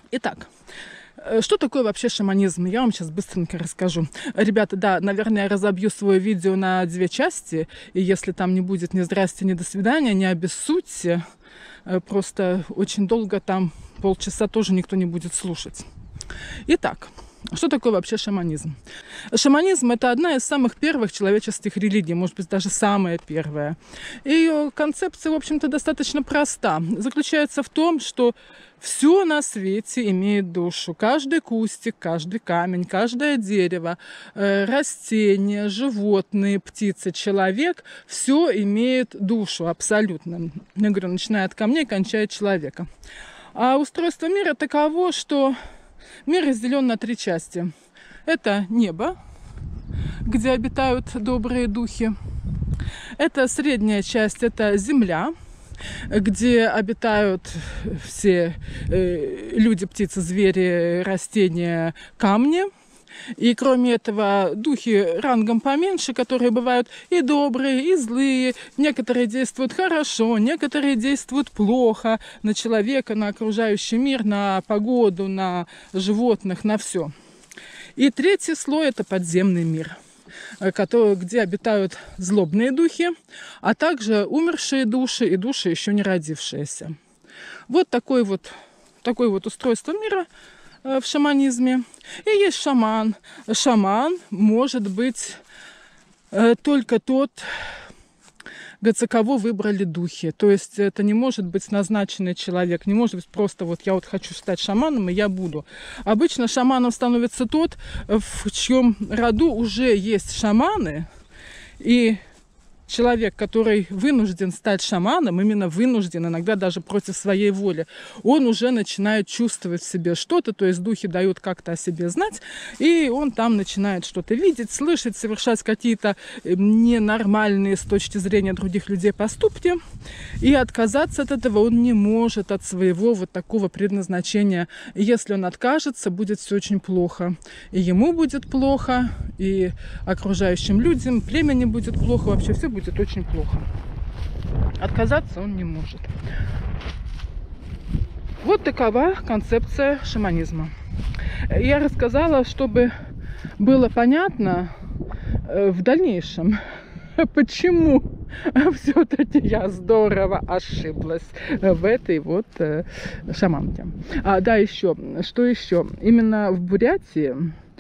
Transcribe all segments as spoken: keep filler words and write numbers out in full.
Итак, что такое вообще шаманизм? Я вам сейчас быстренько расскажу. Ребята, да, наверное, я разобью свое видео на две части, и если там не будет ни здрасте, ни до свидания, не обессудьте. Просто очень долго, там полчаса тоже никто не будет слушать. Итак, что такое вообще шаманизм? Шаманизм – это одна из самых первых человеческих религий, может быть, даже самая первая. И ее концепция, в общем-то, достаточно проста. Заключается в том, что все на свете имеет душу. Каждый кустик, каждый камень, каждое дерево, э, растения, животные, птицы, человек – все имеет душу абсолютно. Я говорю, начиная от камней, кончая человека. А устройство мира таково, что мир разделен на три части. Это небо, где обитают добрые духи. Это средняя часть, это земля, где обитают все э, люди, птицы, звери, растения, камни. И кроме этого, духи рангом поменьше, которые бывают и добрые, и злые. Некоторые действуют хорошо, некоторые действуют плохо на человека, на окружающий мир, на погоду, на животных, на все. И третий слой – это подземный мир, который, где обитают злобные духи, а также умершие души и души, еще не родившиеся. Вот такое вот, такое вот устройство мира в шаманизме. И есть шаман. Шаман может быть э, только тот, за кого выбрали духи. То есть это не может быть назначенный человек, не может быть просто вот я вот хочу стать шаманом, и я буду. Обычно шаманом становится тот, в чьем роду уже есть шаманы, и человек, который вынужден стать шаманом, именно вынужден, иногда даже против своей воли, он уже начинает чувствовать в себе что-то, то есть духи дают как-то о себе знать, и он там начинает что-то видеть, слышать, совершать какие-то ненормальные с точки зрения других людей поступки, и отказаться от этого он не может, от своего вот такого предназначения. И если он откажется, будет все очень плохо. И ему будет плохо, и окружающим людям, племени будет плохо, вообще все будет будет очень плохо. Отказаться он не может. Вот такова концепция шаманизма. Я рассказала, чтобы было понятно в дальнейшем, почему все-таки я здорово ошиблась в этой вот шаманке. А, да, еще, что еще? Именно в Бурятии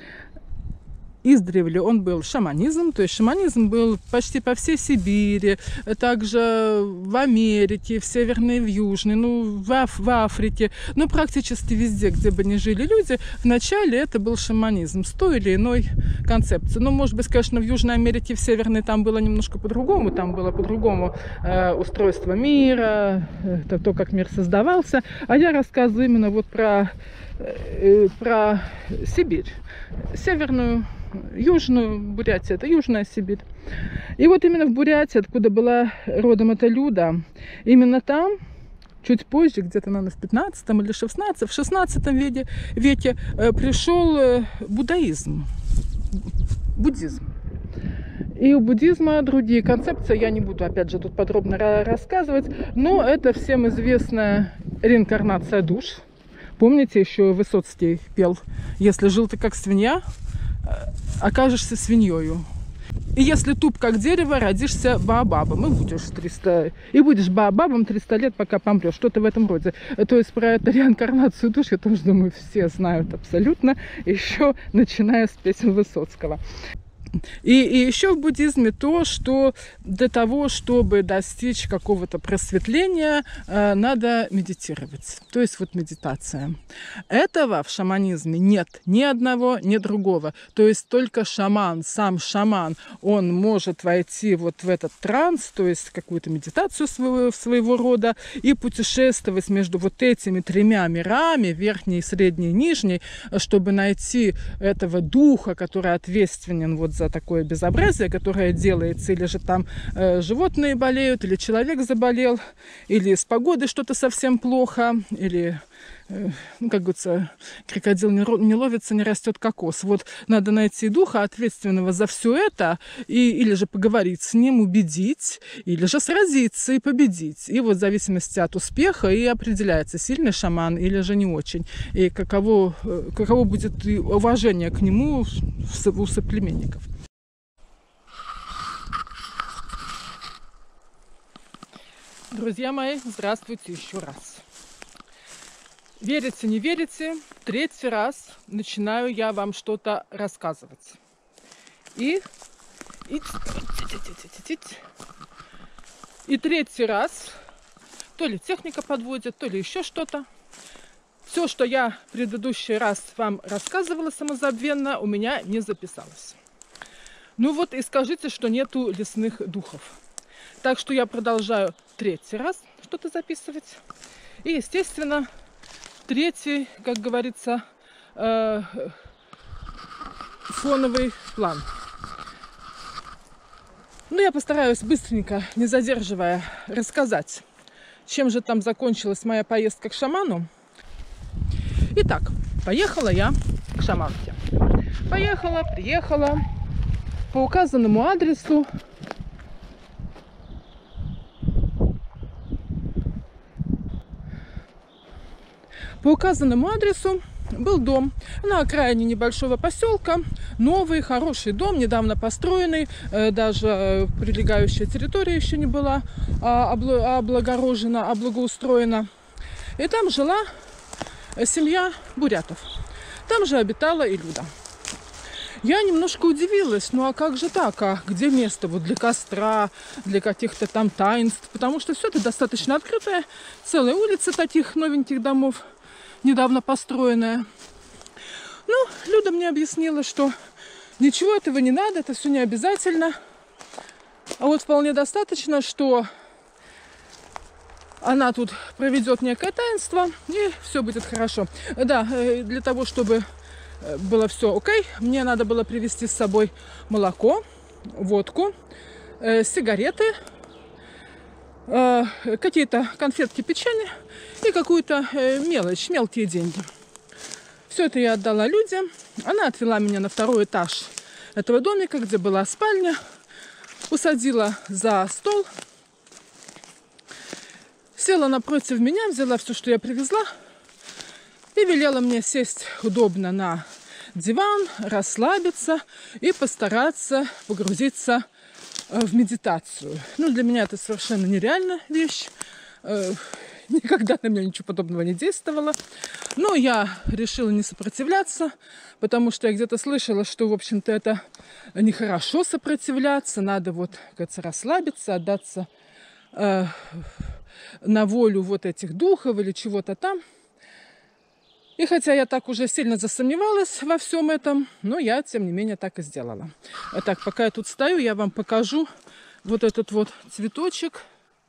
издревле он был шаманизм, то есть шаманизм был почти по всей Сибири, также в Америке, в Северной, в Южной, ну, в, Аф в Африке, ну, практически везде, где бы ни жили люди, вначале это был шаманизм с той или иной концепцией. Ну, может быть, конечно, в Южной Америке, в Северной там было немножко по-другому, там было по-другому э, устройство мира, э, то, как мир создавался, а я рассказываю именно вот про, э, про Сибирь, Северную, Южную Бурятию, это Южная Сибирь. И вот именно в Бурятии, откуда была родом эта Люда, именно там, чуть позже, где-то, наверное, в пятнадцатом или шестнадцатом, в шестнадцатом веке, веке пришел буддаизм, буддизм. И у буддизма другие концепции, я не буду, опять же, тут подробно рассказывать, но это всем известная реинкарнация душ. Помните, еще Высоцкий пел: «Если жил ты как свинья, окажешься свиньёю. И если туп как дерево, родишься баобабом, и будешь триста, и будешь баобабом триста лет, пока помрешь». Что-то в этом роде. То есть про эту реинкарнацию душ, я тоже думаю, все знают абсолютно, еще начиная с песен Высоцкого. И, и еще в буддизме то, что для того, чтобы достичь какого-то просветления, э, надо медитировать. То есть вот медитация. Этого в шаманизме нет ни одного, ни другого. То есть только шаман, сам шаман, он может войти вот в этот транс, то есть какую-то медитацию своего, своего рода, и путешествовать между вот этими тремя мирами, верхней, средней, нижней, чтобы найти этого духа, который ответственен вот за такое безобразие, которое делается, или же там э, животные болеют, или человек заболел, или с погодой что-то совсем плохо, или ну, как говорится, крокодил не, не ловится, не растет кокос. Вот надо найти духа, ответственного за все это, и, или же поговорить с ним, убедить, или же сразиться и победить. И вот в зависимости от успеха и определяется, сильный шаман или же не очень. И каково, каково будет уважение к нему у соплеменников. Друзья мои, здравствуйте еще раз. Верите, не верите, третий раз начинаю я вам что-то рассказывать. И, и, и третий раз, то ли техника подводит, то ли еще что-то. Все, что я в предыдущий раз вам рассказывала самозабвенно, у меня не записалось. Ну вот и скажите, что нету лесных духов. Так что я продолжаю третий раз что-то записывать. И, естественно, третий, как говорится, э, фоновый план. Ну, я постараюсь быстренько, не задерживая, рассказать, чем же там закончилась моя поездка к шаману. Итак, поехала я к шаманке. Поехала, приехала по указанному адресу. По указанному адресу был дом на окраине небольшого поселка. Новый, хороший дом, недавно построенный. Даже прилегающая территория еще не была облагорожена, облагоустроена. И там жила семья бурятов. Там же обитала и Люда. Я немножко удивилась, ну а как же так, а где место вот для костра, для каких-то там таинств? Потому что все это достаточно открытое, целая улица таких новеньких домов, недавно построенная. Ну, Люда мне объяснила, что ничего этого не надо, это все не обязательно. А вот вполне достаточно, что она тут проведет некое таинство, и все будет хорошо. Да, для того, чтобы было все окей, мне надо было привезти с собой молоко, водку, э, сигареты, э, какие-то конфетки, печенье и какую-то э, мелочь, мелкие деньги. Все это я отдала Люде. Она отвела меня на второй этаж этого домика, где была спальня, усадила за стол, села напротив меня, взяла все, что я привезла, и велела мне сесть удобно на диван, расслабиться и постараться погрузиться в медитацию. Ну, для меня это совершенно нереальная вещь. Никогда на меня ничего подобного не действовало. Но я решила не сопротивляться, потому что я где-то слышала, что, в общем-то, это нехорошо сопротивляться. Надо вот, как говорится, расслабиться, отдаться э, на волю вот этих духов или чего-то там. И хотя я так уже сильно засомневалась во всем этом, но я, тем не менее, так и сделала. Так, пока я тут стою, я вам покажу вот этот вот цветочек.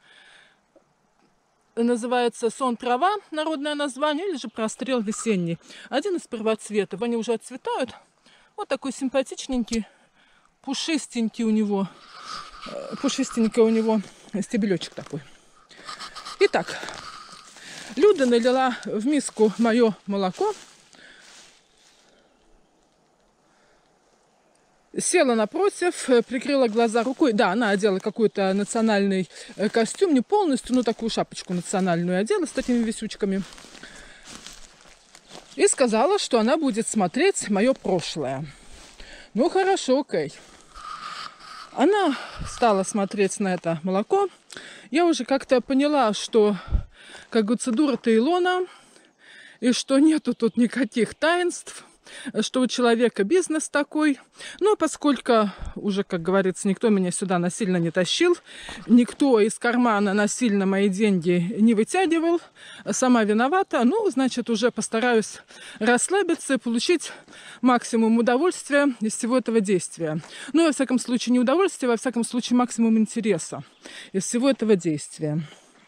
Называется сон трава, народное название, или же прострел весенний. Один из первоцветов. Они уже отцветают. Вот такой симпатичненький, пушистенький у него, пушистенький у него стебелечек такой. Итак, Люда налила в миску мое молоко, села напротив, прикрыла глаза рукой. Да, она одела какой-то национальный костюм, не полностью, но такую шапочку национальную одела с такими висючками. И сказала, что она будет смотреть мое прошлое. Ну, хорошо, окей. Она стала смотреть на это молоко. Я уже как-то поняла, что, как говорится, дура-то Илона, и что нету тут никаких таинств, что у человека бизнес такой. Но поскольку уже, как говорится, никто меня сюда насильно не тащил, никто из кармана насильно мои деньги не вытягивал, сама виновата, ну, значит, уже постараюсь расслабиться и получить максимум удовольствия из всего этого действия. Ну, во всяком случае, не удовольствия, во всяком случае, максимум интереса из всего этого действия.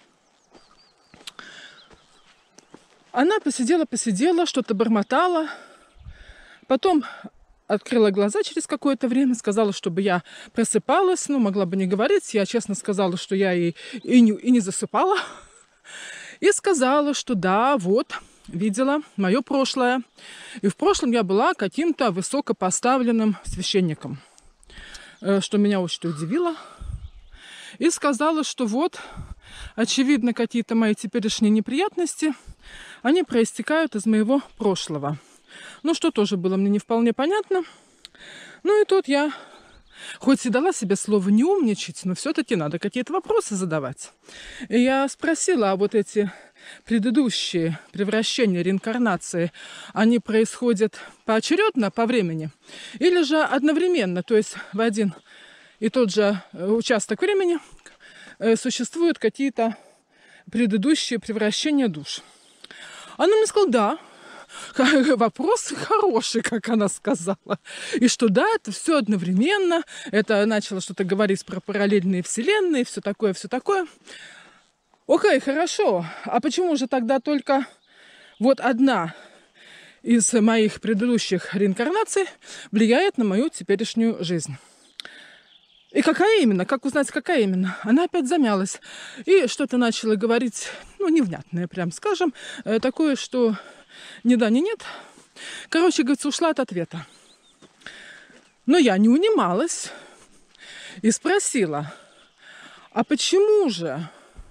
Она посидела-посидела, что-то бормотала. Потом открыла глаза через какое-то время, сказала, чтобы я просыпалась. Ну, могла бы не говорить. Я честно сказала, что я и, и, не, и не засыпала. И сказала, что да, вот, видела мое прошлое. И в прошлом я была каким-то высокопоставленным священником, что меня очень удивило. И сказала, что вот, очевидно, какие-то мои теперешние неприятности, они проистекают из моего прошлого. Ну, что тоже было мне не вполне понятно. Ну и тут я, хоть и дала себе слово не умничать, но все-таки надо какие-то вопросы задавать. И я спросила, а вот эти предыдущие превращения, реинкарнации, они происходят поочередно, по времени? Или же одновременно, то есть в один и тот же участок времени существуют какие-то предыдущие превращения душ? Она мне сказала, да. Вопрос хороший, как она сказала. И что да, это все одновременно. Это начало что-то говорить про параллельные вселенные, все такое, все такое. Окей, хорошо. А почему же тогда только вот одна из моих предыдущих реинкарнаций влияет на мою теперешнюю жизнь? И какая именно? Как узнать, какая именно? Она опять замялась. И что-то начала говорить, ну, невнятное, прям скажем, такое, что ни да, ни нет. Короче, говорится, ушла от ответа. Но я не унималась и спросила, а почему же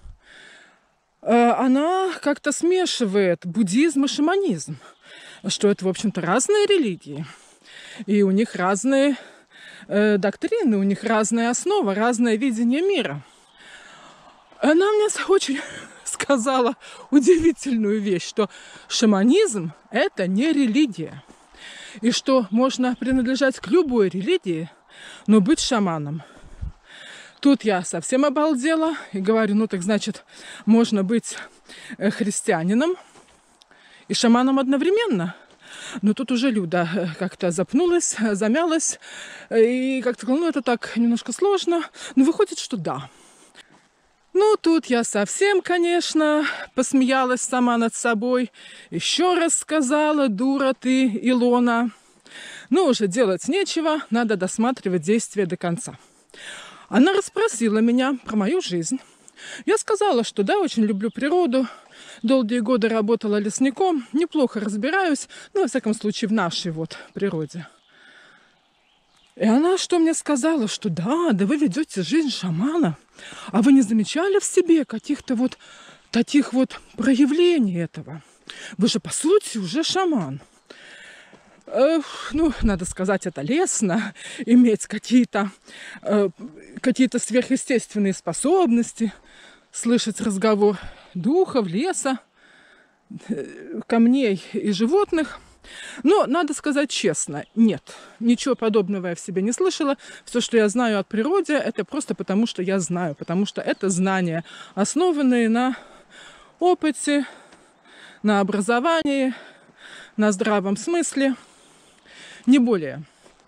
она как-то смешивает буддизм и шаманизм? Что это, в общем-то, разные религии. И у них разные э, доктрины, у них разная основа, разное видение мира. Она мне очень сказала удивительную вещь, что шаманизм – это не религия. И что можно принадлежать к любой религии, но быть шаманом. Тут я совсем обалдела и говорю, ну так значит, можно быть христианином и шаманом одновременно. Но тут уже Люда как-то запнулась, замялась и как-то сказала, ну это так немножко сложно. Но выходит, что да. Ну, тут я совсем, конечно, посмеялась сама над собой. Еще раз сказала, дура ты, Илона. Ну, уже делать нечего, надо досматривать действия до конца. Она расспросила меня про мою жизнь. Я сказала, что да, очень люблю природу. Долгие годы работала лесником, неплохо разбираюсь, ну, во всяком случае, в нашей вот природе. И она что мне сказала, что да, да вы ведете жизнь шамана, а вы не замечали в себе каких-то вот таких вот проявлений этого? Вы же, по сути, уже шаман. Э, ну, надо сказать, это лестно, иметь какие-то э, какие-то сверхъестественные способности, слышать разговор духов, леса, э, камней и животных. Но, надо сказать честно, нет, ничего подобного я в себе не слышала. Все, что я знаю о природе, это просто потому, что я знаю, потому что это знания, основанные на опыте, на образовании, на здравом смысле, не более.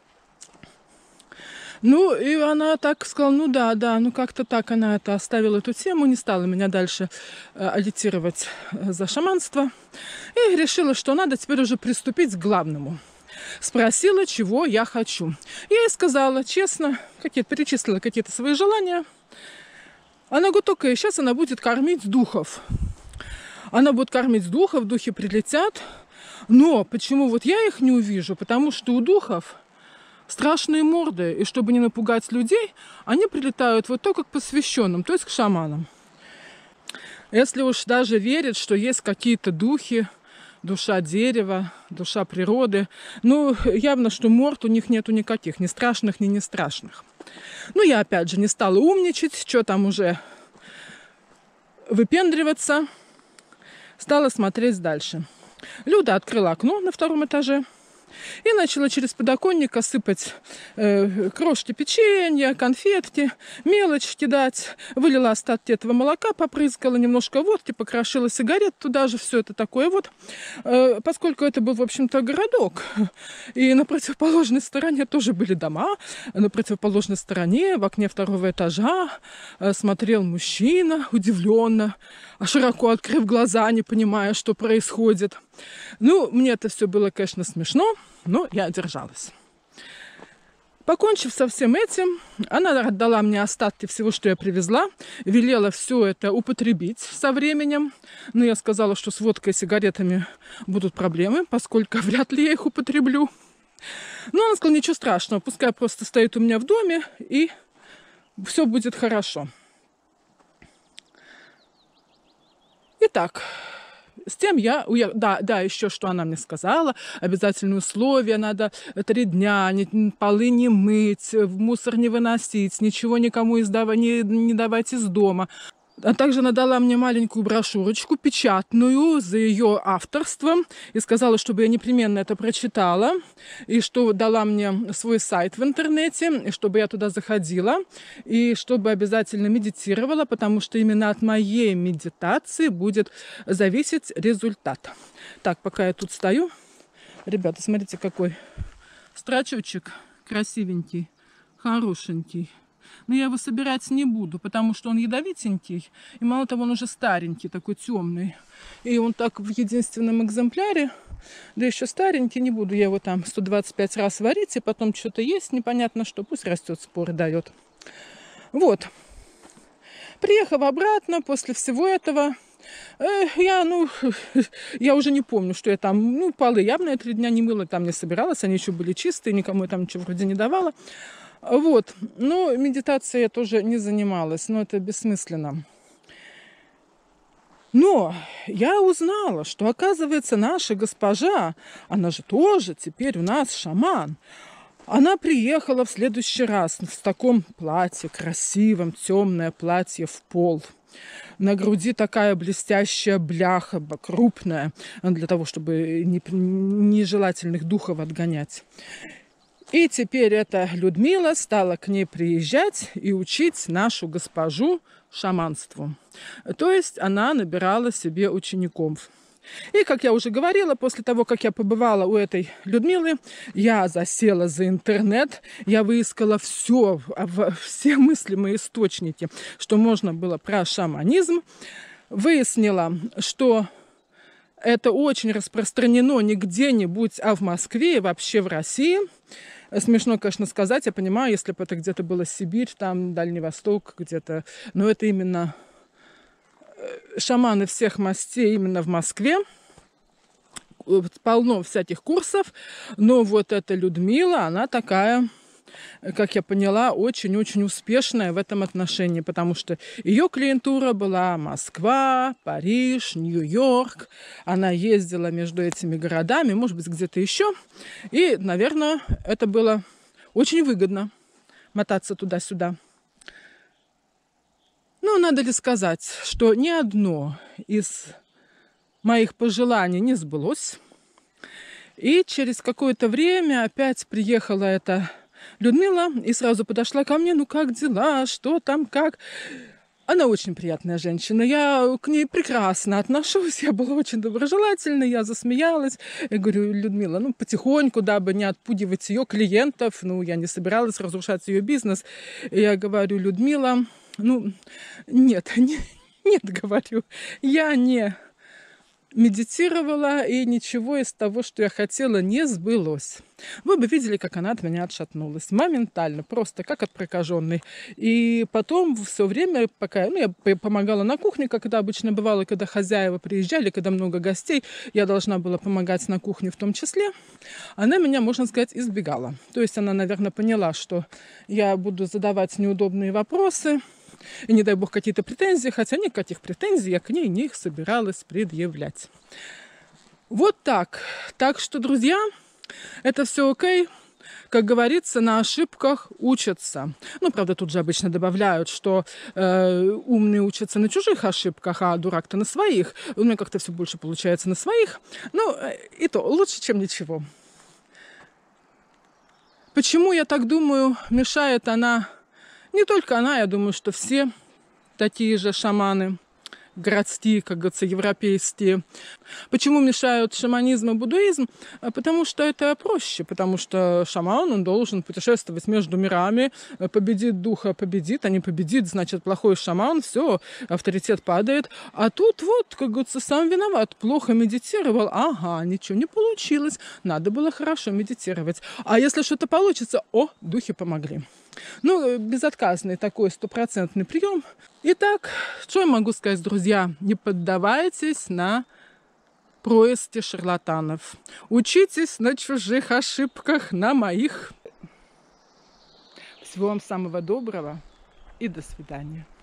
Ну, и она так сказала, ну да, да, ну как-то так она это оставила эту тему, не стала меня дальше э, агитировать за шаманство. И решила, что надо теперь уже приступить к главному. Спросила, чего я хочу. Я ей сказала, честно, какие-то, перечислила какие-то свои желания. Она говорит, окей, сейчас она будет кормить духов. Она будет кормить духов, духи прилетят. Но почему вот я их не увижу? Потому что у духов страшные морды, и чтобы не напугать людей, они прилетают вот только к посвященным, то есть к шаманам. Если уж даже верят, что есть какие-то духи, душа дерева, душа природы, ну, явно, что морд у них нету никаких, ни страшных, ни не страшных. Ну, я опять же не стала умничать, что там уже выпендриваться, стала смотреть дальше. Люда открыла окно на втором этаже и начала через подоконник осыпать э, крошки печенья, конфетки, мелочь кидать. Вылила остатки этого молока, попрыскала немножко водки, покрошила сигарет туда же, все это такое вот. Э, поскольку это был, в общем-то, городок, и на противоположной стороне тоже были дома, на противоположной стороне, в окне второго этажа, э, смотрел мужчина удивленно, широко открыв глаза, не понимая, что происходит. Ну, мне это все было, конечно, смешно, но я держалась. Покончив со всем этим, она отдала мне остатки всего, что я привезла, велела все это употребить со временем. Но я сказала, что с водкой и сигаретами будут проблемы, поскольку вряд ли я их употреблю. Но она сказала, ничего страшного, пускай просто стоит у меня в доме, и все будет хорошо. Итак, с тем я уехала. Да, да, еще что она мне сказала. Обязательные условия. Надо три дня, не, полы не мыть, в мусор не выносить, ничего никому издав... не, не давать из дома. А также она дала мне маленькую брошюрочку, печатную, за ее авторством, и сказала, чтобы я непременно это прочитала, и что дала мне свой сайт в интернете, и чтобы я туда заходила, и чтобы обязательно медитировала, потому что именно от моей медитации будет зависеть результат. Так, пока я тут стою, ребята, смотрите, какой строчочек красивенький, хорошенький. Но я его собирать не буду, потому что он ядовитенький. И мало того, он уже старенький, такой темный. И он так в единственном экземпляре, да еще старенький, не буду я его там сто двадцать пять раз варить, и потом что-то есть непонятно что, пусть растет, споры дает. Вот. Приехав обратно после всего этого, э, я, ну, я уже не помню, что я там, ну, полы явно я три дня не мыла, там не собиралась, они еще были чистые, никому я там ничего вроде не давала. Вот, но медитацией я тоже не занималась, но это бессмысленно. Но я узнала, что, оказывается, наша госпожа, она же тоже теперь у нас шаман, она приехала в следующий раз в таком платье, красивом, темное платье в пол. На груди такая блестящая бляха, крупная, для того, чтобы нежелательных духов отгонять. И теперь эта Людмила стала к ней приезжать и учить нашу госпожу шаманству. То есть она набирала себе учеников. И, как я уже говорила, после того, как я побывала у этой Людмилы, я засела за интернет, я выискала все, все мыслимые источники, что можно было про шаманизм. Выяснила, что это очень распространено не где-нибудь, а в Москве и вообще в России. Смешно, конечно, сказать, я понимаю, если бы это где-то была Сибирь, там Дальний Восток где-то, но это именно шаманы всех мастей именно в Москве. Полно всяких курсов, но вот эта Людмила, она такая, как я поняла, очень-очень успешная в этом отношении, потому что ее клиентура была Москва, Париж, Нью-Йорк. Она ездила между этими городами, может быть, где-то еще. И, наверное, это было очень выгодно мотаться туда-сюда. Но надо ли сказать, что ни одно из моих пожеланий не сбылось. И через какое-то время опять приехала эта Людмила и сразу подошла ко мне, ну как дела, что там, как. Она очень приятная женщина, я к ней прекрасно отношусь, я была очень доброжелательна, я засмеялась. Я говорю, Людмила, ну потихоньку, дабы не отпугивать ее клиентов, ну я не собиралась разрушать ее бизнес. И я говорю, Людмила, ну нет, не, нет, говорю, я не медитировала, и ничего из того, что я хотела, не сбылось. Вы бы видели, как она от меня отшатнулась. Моментально, просто как от прокаженной. И потом все время, пока ну, я помогала на кухне, как это обычно бывало, когда хозяева приезжали, когда много гостей, я должна была помогать на кухне в том числе, она меня, можно сказать, избегала. То есть она, наверное, поняла, что я буду задавать неудобные вопросы, и, не дай бог, какие-то претензии, хотя никаких претензий я к ней не их собиралась предъявлять. Вот так. Так что, друзья, это все окей. Как говорится, на ошибках учатся. Ну, правда, тут же обычно добавляют, что э, умные учатся на чужих ошибках, а дурак-то на своих. У меня как-то все больше получается на своих. Ну, и то лучше, чем ничего. Почему я так думаю, мешает она... Не только она, я думаю, что все такие же шаманы. городские, как говорится, европейские. Почему мешают шаманизм и буддизм? Потому что это проще, потому что шаман, он должен путешествовать между мирами, победит духа, победит, а не победит, значит, плохой шаман, все, авторитет падает. А тут вот, как говорится, сам виноват, плохо медитировал, ага, ничего не получилось, надо было хорошо медитировать. А если что-то получится, о, духи помогли. Ну, безотказный такой стопроцентный прием. Итак, что я могу сказать, друзья? Не поддавайтесь на происки шарлатанов. Учитесь на чужих ошибках, на моих. Всего вам самого доброго и до свидания.